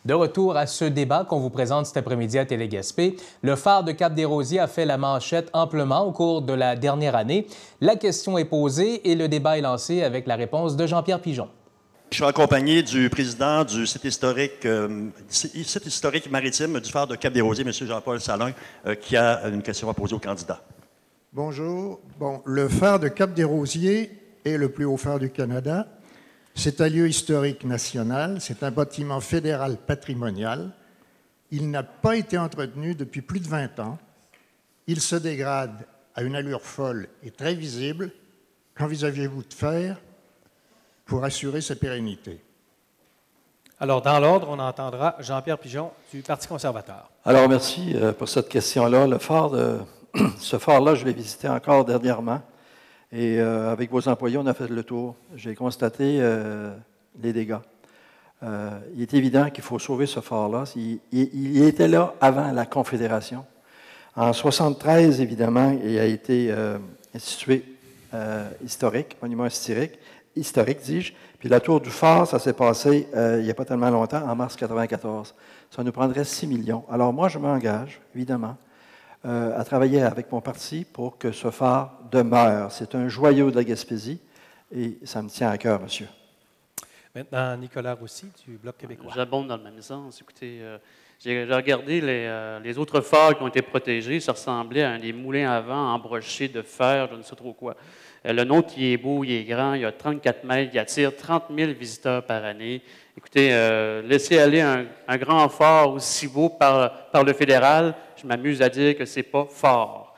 De retour à ce débat qu'on vous présente cet après-midi à Télé-Gaspé, le phare de Cap-des-Rosiers a fait la manchette amplement au cours de la dernière année. La question est posée et le débat est lancé avec la réponse de Jean-Pierre Pigeon. Je suis accompagné du président du site historique maritime du phare de Cap-des-Rosiers, M. Jean-Paul Salin, qui a une question à poser au candidat. Bonjour. Bon, le phare de Cap-des-Rosiers est le plus haut phare du Canada. C'est un lieu historique national, c'est un bâtiment fédéral patrimonial. Il n'a pas été entretenu depuis plus de 20 ans. Il se dégrade à une allure folle et très visible. Qu'envisagez-vous de faire pour assurer sa pérennité? Alors, dans l'ordre, on entendra Jean-Pierre Pigeon du Parti conservateur. Alors, merci pour cette question-là. Ce phare-là, je l'ai visité encore dernièrement. Et avec vos employés, on a fait le tour. J'ai constaté les dégâts. Il est évident qu'il faut sauver ce phare-là. Il était là avant la Confédération. En 1973, évidemment, il a été institué monument historique, dis-je. Puis la tour du phare, ça s'est passé il n'y a pas tellement longtemps, en mars 1994. Ça nous prendrait 6 millions. Alors moi, je m'engage, évidemment, à travailler avec mon parti pour que ce phare demeure. C'est un joyau de la Gaspésie et ça me tient à cœur, monsieur. Maintenant, Nicolas Roussy du Bloc québécois. J'abonde dans le même sens. Écoutez, j'ai regardé les autres phares qui ont été protégés. Ça ressemblait à des moulins à vent embrochés de fer, je ne sais trop quoi. Le nôtre, il est beau, il est grand, il y a 34 mètres, il attire 30 000 visiteurs par année. Écoutez, laisser aller un grand phare aussi beau par le fédéral, je m'amuse à dire que c'est pas fort.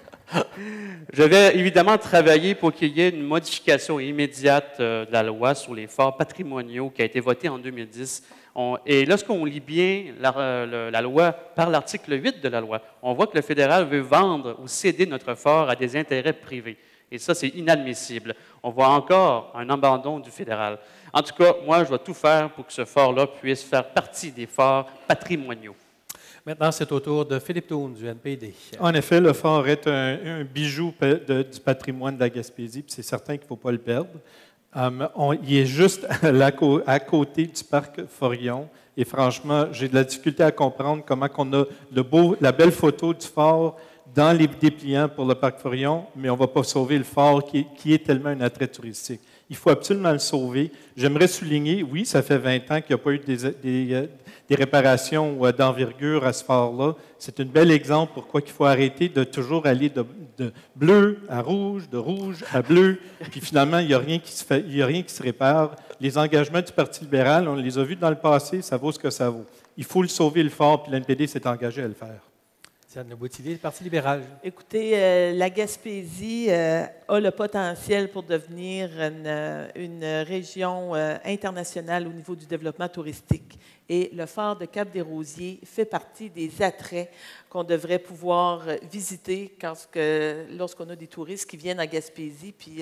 Je vais évidemment travailler pour qu'il y ait une modification immédiate de la loi sur les phares patrimoniaux qui a été votée en 2010. Et lorsqu'on lit bien la loi par l'article 8 de la loi, on voit que le fédéral veut vendre ou céder notre phare à des intérêts privés. Et ça, c'est inadmissible. On voit encore un abandon du fédéral. En tout cas, moi, je vais tout faire pour que ce phare-là puisse faire partie des phares patrimoniaux. Maintenant, c'est au tour de Philippe Thune du NPD. En effet, le phare est un bijou du patrimoine de la Gaspésie, puis c'est certain qu'il ne faut pas le perdre. Il est juste à côté du parc Forillon. Et franchement, j'ai de la difficulté à comprendre comment on a la belle photo du phare dans les dépliants pour le parc Forillon, mais on ne va pas sauver le phare qui est tellement un attrait touristique. Il faut absolument le sauver. J'aimerais souligner, oui, ça fait 20 ans qu'il n'y a pas eu des réparations d'envergure à ce phare-là. C'est un bel exemple pourquoi il faut arrêter de toujours aller de bleu à rouge, de rouge à bleu, puis finalement, il n'y a rien qui se répare. Les engagements du Parti libéral, on les a vus dans le passé, ça vaut ce que ça vaut. Il faut le sauver, le phare, puis l'NPD s'est engagé à le faire. Diane Boutillier, le Parti libéral. Écoutez, la Gaspésie a le potentiel pour devenir une région internationale au niveau du développement touristique. Et le phare de Cap-des-Rosiers fait partie des attraits qu'on devrait pouvoir visiter lorsqu'on a des touristes qui viennent à Gaspésie puis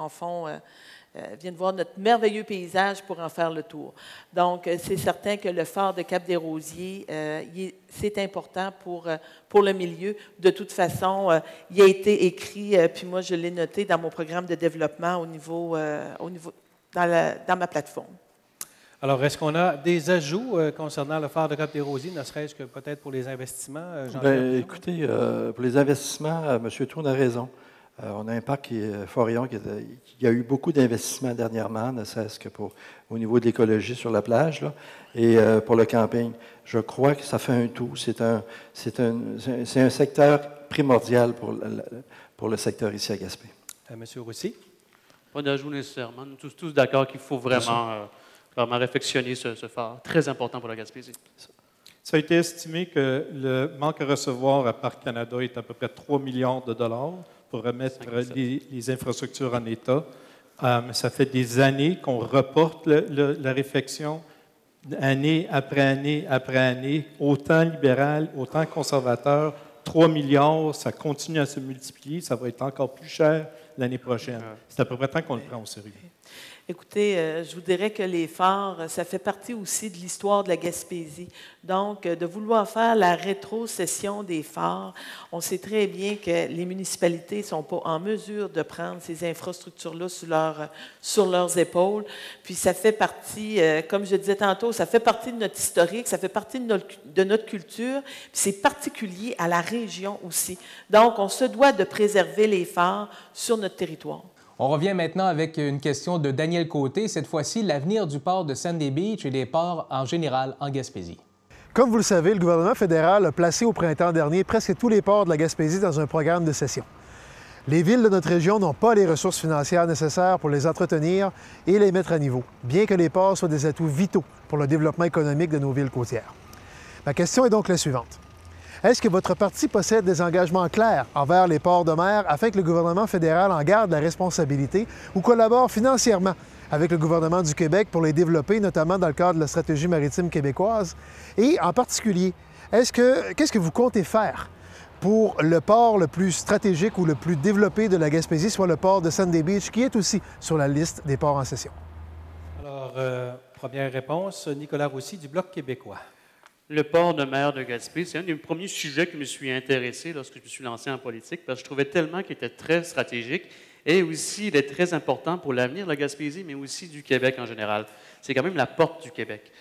viennent voir notre merveilleux paysage pour en faire le tour. Donc, c'est certain que le phare de Cap-des-Rosiers, c'est important pour le milieu. De toute façon, il a été écrit, puis moi, je l'ai noté dans mon programme de développement dans ma plateforme. Alors, est-ce qu'on a des ajouts concernant le phare de Cap-des-Rosiers, ne serait-ce que peut-être pour les investissements, Jean-Pierre? Écoutez, pour les investissements, M. Thune a raison. On a un parc Forillon qui a eu beaucoup d'investissements dernièrement, ne serait-ce que au niveau de l'écologie sur la plage, là, et pour le camping. Je crois que ça fait un tout. C'est un secteur primordial pour le secteur ici à Gaspé. Monsieur Roussy? Pas d'ajout nécessairement. Nous sommes tous d'accord qu'il faut vraiment réfectionner ce phare. Très important pour la Gaspésie. Ça a été estimé que le manque à recevoir à Parc Canada est à peu près 3 milliards de dollars pour remettre les infrastructures en état. Ça fait des années qu'on reporte la réfection, année après année après année, autant libéral, autant conservateur. 3 milliards, ça continue à se multiplier, ça va être encore plus cher l'année prochaine. C'est à peu près temps qu'on le prend au sérieux. Écoutez, je vous dirais que les phares, ça fait partie aussi de l'histoire de la Gaspésie. Donc, de vouloir faire la rétrocession des phares, on sait très bien que les municipalités ne sont pas en mesure de prendre ces infrastructures-là sur leurs épaules. Puis, ça fait partie, comme je disais tantôt, ça fait partie de notre historique, ça fait partie de notre culture, puis c'est particulier à la région aussi. Donc, on se doit de préserver les phares sur notre territoire. On revient maintenant avec une question de Daniel Côté, cette fois-ci l'avenir du port de Sandy Beach et des ports en général en Gaspésie. Comme vous le savez, le gouvernement fédéral a placé au printemps dernier presque tous les ports de la Gaspésie dans un programme de cession. Les villes de notre région n'ont pas les ressources financières nécessaires pour les entretenir et les mettre à niveau, bien que les ports soient des atouts vitaux pour le développement économique de nos villes côtières. Ma question est donc la suivante. Est-ce que votre parti possède des engagements clairs envers les ports de mer afin que le gouvernement fédéral en garde la responsabilité ou collabore financièrement avec le gouvernement du Québec pour les développer, notamment dans le cadre de la stratégie maritime québécoise? Et en particulier, qu'est-ce que vous comptez faire pour le port le plus stratégique ou le plus développé de la Gaspésie, soit le port de Sandy Beach, qui est aussi sur la liste des ports en cession? Alors, première réponse, Nicolas Roussy du Bloc québécois. Le port de mer de Gaspé, c'est un des premiers sujets qui me suis intéressé lorsque je me suis lancé en politique, parce que je trouvais tellement qu'il était très stratégique et aussi il est très important pour l'avenir de la Gaspésie, mais aussi du Québec en général. C'est quand même la porte du Québec.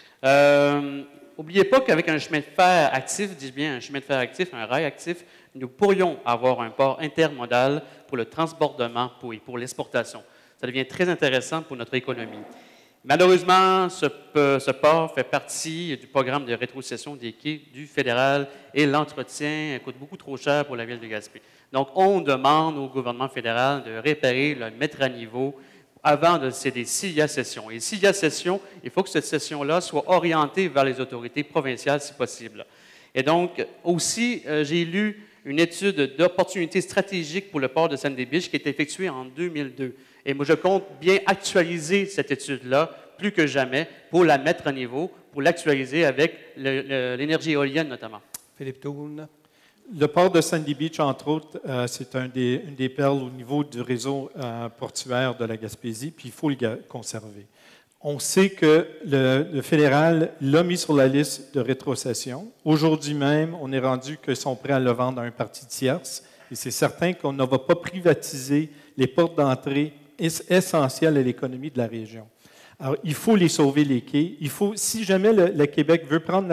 N'oubliez pas qu'avec un chemin de fer actif, dis bien un chemin de fer actif, un rail actif, nous pourrions avoir un port intermodal pour le transbordement et pour l'exportation. Ça devient très intéressant pour notre économie. Malheureusement, ce port fait partie du programme de rétrocession des quais du fédéral et l'entretien coûte beaucoup trop cher pour la ville de Gaspé. Donc, on demande au gouvernement fédéral de réparer, le mettre à niveau avant de céder s'il y a cession. Et s'il y a cession, il faut que cette cession-là soit orientée vers les autorités provinciales si possible. Et donc, aussi, j'ai lu une étude d'opportunité stratégique pour le port de Sandy Beach qui a été effectuée en 2002. Et moi, je compte bien actualiser cette étude-là, plus que jamais, pour la mettre à niveau, pour l'actualiser avec l'énergie éolienne notamment. Philippe Tourne. Le port de Sandy Beach, entre autres, c'est une des perles au niveau du réseau portuaire de la Gaspésie, puis il faut le conserver. On sait que le fédéral l'a mis sur la liste de rétrocession. Aujourd'hui même, on est rendu qu'ils sont prêts à le vendre à un parti tierce. Et c'est certain qu'on ne va pas privatiser les portes d'entrée essentielles à l'économie de la région. Alors, il faut les sauver, les quais. Il faut, si jamais le Québec veut prendre,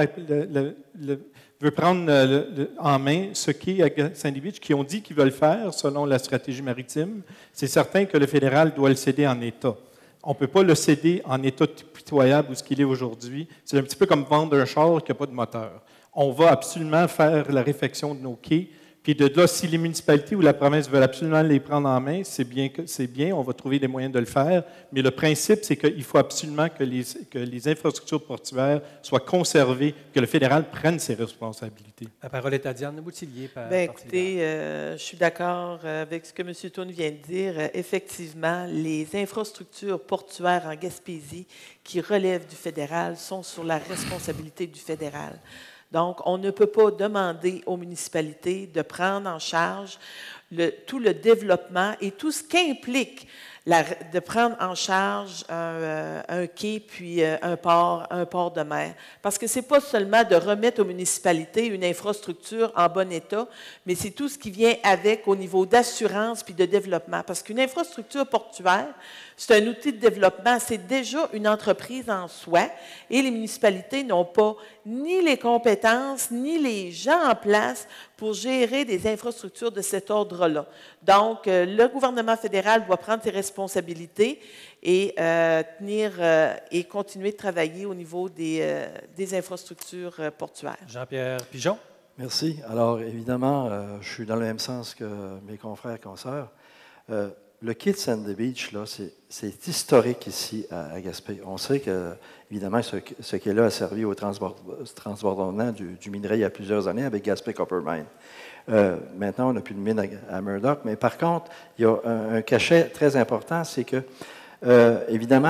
en main ce quai à Sandy Beach, qui ont dit qu'ils veulent faire selon la stratégie maritime, c'est certain que le fédéral doit le céder en état. On ne peut pas le céder en état pitoyable où ce qu'il est aujourd'hui. C'est un petit peu comme vendre un char qui n'a pas de moteur. On va absolument faire la réfection de nos quais. Puis de là, si les municipalités ou la province veulent absolument les prendre en main, c'est bien, on va trouver les moyens de le faire. Mais le principe, c'est qu'il faut absolument que les infrastructures portuaires soient conservées, que le fédéral prenne ses responsabilités. La parole est à Diane Boutillier. Écoutez, je suis d'accord avec ce que M. Tourne vient de dire. Effectivement, les infrastructures portuaires en Gaspésie qui relèvent du fédéral sont sur la responsabilité du fédéral. Donc, on ne peut pas demander aux municipalités de prendre en charge tout le développement et tout ce qu'implique de prendre en charge un quai puis un port de mer. Parce que ce n'est pas seulement de remettre aux municipalités une infrastructure en bon état, mais c'est tout ce qui vient avec au niveau d'assurance puis de développement. Parce qu'une infrastructure portuaire, c'est un outil de développement, c'est déjà une entreprise en soi et les municipalités n'ont pas ni les compétences ni les gens en place pour gérer des infrastructures de cet ordre-là. Donc, le gouvernement fédéral doit prendre ses responsabilités et et continuer de travailler au niveau des infrastructures portuaires. Jean-Pierre Pigeon. Merci. Alors, évidemment, je suis dans le même sens que mes confrères et consoeurs. Le quai de Sandy Beach, là, c'est historique ici à Gaspé. On sait que, évidemment, ce quai-là a servi au transbordement du minerai il y a plusieurs années avec Gaspé Copper Mine. Maintenant, on n'a plus de mine à Murdoch, mais par contre, il y a un cachet très important, c'est que, évidemment,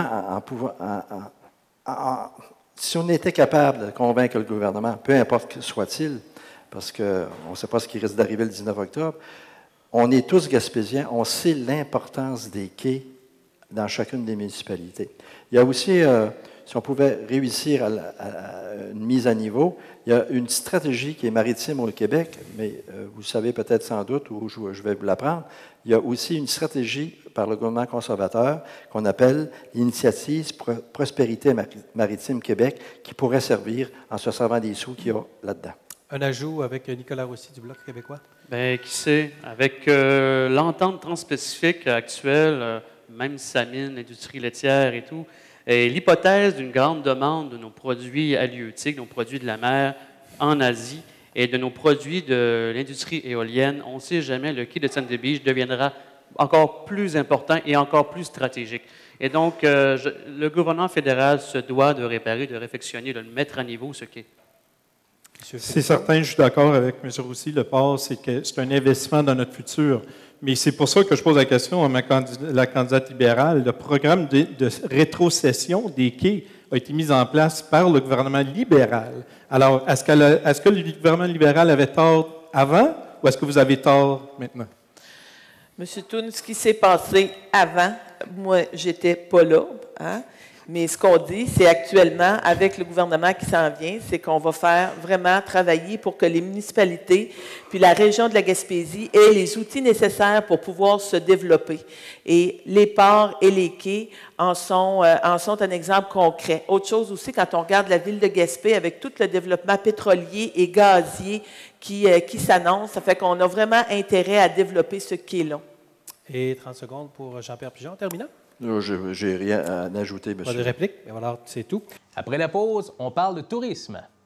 si on était capable de convaincre le gouvernement, peu importe que soit-il, parce qu'on ne sait pas ce qui risque d'arriver le 19 octobre, On est tous gaspésiens, on sait l'importance des quais dans chacune des municipalités. Il y a aussi, si on pouvait réussir à une mise à niveau, il y a une stratégie qui est maritime au Québec, mais vous le savez peut-être sans doute, ou je vais vous l'apprendre. Il y a aussi une stratégie par le gouvernement conservateur qu'on appelle l'Initiative Prospérité Maritime Québec, qui pourrait servir en se servant des sous qu'il y a là-dedans. Un ajout avec Nicolas Roussy du Bloc québécois? Bien, qui sait, avec l'entente transpacifique actuelle, même Samine, l'industrie laitière et tout, et l'hypothèse d'une grande demande de nos produits halieutiques, nos produits de la mer en Asie et de nos produits de l'industrie éolienne, on ne sait jamais, le quai de Sandy Beach deviendra encore plus important et encore plus stratégique. Et donc, le gouvernement fédéral se doit de réparer, de réfectionner, de mettre à niveau ce quai. C'est certain, je suis d'accord avec M. Roussy, le port, c'est un investissement dans notre futur. Mais c'est pour ça que je pose la question à la candidate libérale. Le programme de rétrocession des quais a été mis en place par le gouvernement libéral. Alors, est-ce que le gouvernement libéral avait tort avant ou est-ce que vous avez tort maintenant? M. Thune, ce qui s'est passé avant, moi, j'étais pas là, hein? Mais ce qu'on dit, c'est actuellement, avec le gouvernement qui s'en vient, c'est qu'on va faire vraiment travailler pour que les municipalités, puis la région de la Gaspésie, aient les outils nécessaires pour pouvoir se développer. Et les ports et les quais en sont un exemple concret. Autre chose aussi, quand on regarde la ville de Gaspé, avec tout le développement pétrolier et gazier qui s'annonce, ça fait qu'on a vraiment intérêt à développer ce quai-là. Et 30 secondes pour Jean-Pierre Pigeon, terminant. Je n'ai rien à ajouter, monsieur. Pas de réplique? Alors, c'est tout. Après la pause, on parle de tourisme.